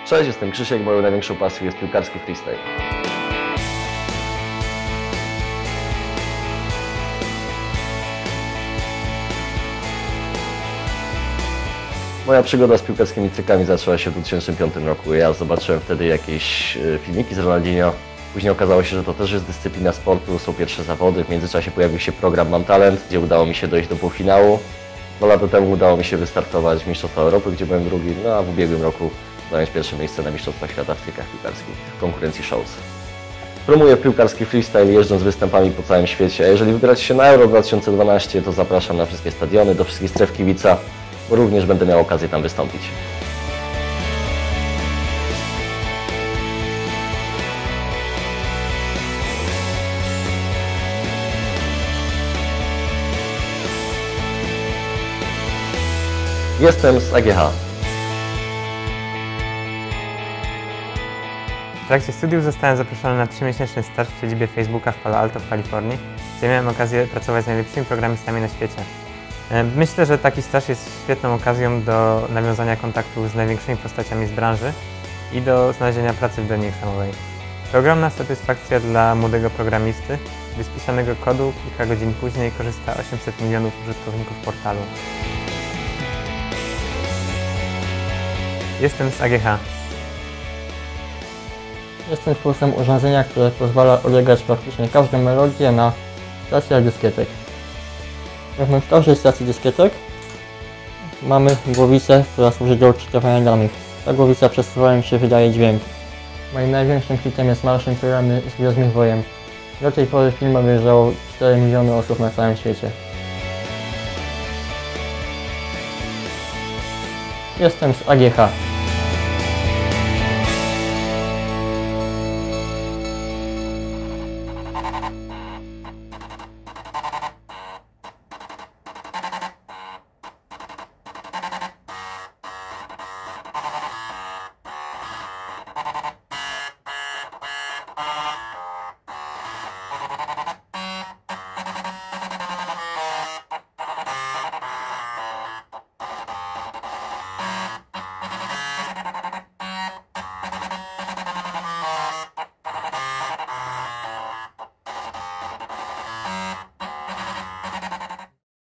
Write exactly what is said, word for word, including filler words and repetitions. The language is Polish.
Cześć, jestem Krzysiek, moją największą pasją jest piłkarski freestyle. Moja przygoda z piłkarskimi trykami zaczęła się w dwa tysiące piątym roku. Ja zobaczyłem wtedy jakieś filmiki z Ronaldinho. Później okazało się, że to też jest dyscyplina sportu, są pierwsze zawody. W międzyczasie pojawił się program Mam Talent, gdzie udało mi się dojść do półfinału. Dwa lata temu udało mi się wystartować w Mistrzostwach Europy, gdzie byłem drugi, no a w ubiegłym roku zająć pierwsze miejsce na Mistrzostwach Świata w trykach piłkarskich w konkurencji Shows. Promuję piłkarski freestyle, jeżdżąc z występami po całym świecie. A jeżeli wybracie się na Euro dwa tysiące dwanaście, to zapraszam na wszystkie stadiony, do wszystkich stref kibica, bo również będę miał okazję tam wystąpić. Jestem z A G H. W trakcie studiów zostałem zaproszony na trzymiesięczny staż w siedzibie Facebooka w Palo Alto w Kalifornii, gdzie miałem okazję pracować z najlepszymi programistami na świecie. Myślę, że taki staż jest świetną okazją do nawiązania kontaktu z największymi postaciami z branży i do znalezienia pracy w dolinie krzemowej. To ogromna satysfakcja dla młodego programisty, gdy z pisanego kodu kilka godzin później korzysta osiemset milionów użytkowników portalu. Jestem z A G H. Jestem twórcą urządzenia, które pozwala odegrać praktycznie każdą melodię na stacjach dyskietek. Wewnątrz każdej stacji dyskietek mamy głowicę, która służy do odczytywania danych. Ta głowica przesuwaniem się wydaje dźwięk. Moim największym hitem jest Marsz Imperialny z Gwiezdnych Wojen. Do tej pory film obejrzało cztery miliony osób na całym świecie. Jestem z A G H.